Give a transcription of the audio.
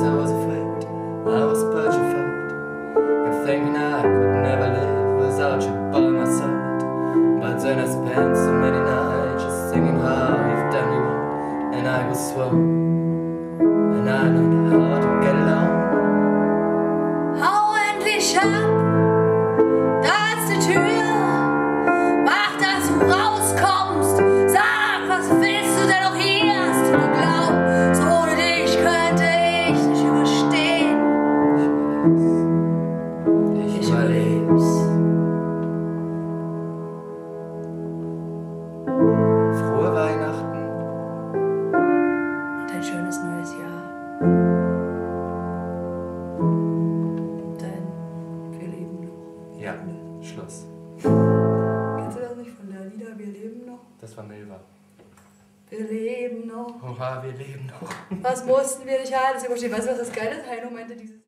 I was afraid, I was petrified, kept thinking I could never live without you by my side. But then I spent so many nights just thinking how you've done me wrong, and I was swung, and I learned how to get along. Hau endlich ab, da ist die Tür, mach, dass du rauskommst, sag, was willst du denn noch hier? Hast du geglaubt, so ohne dich könnte ich nicht überstehen? Ich überleb's. Frohe Weihnachten Und ein schönes neues Jahr. Denn wir leben noch. Ja, Schluss. Kennst du das nicht von der Lieder? Wir leben noch. Das war Milva. Wir leben noch. Hurra, wir leben noch. Was mussten wir nicht alles überstehen? Weißt du, was das Geile ist? Heino meinte dieses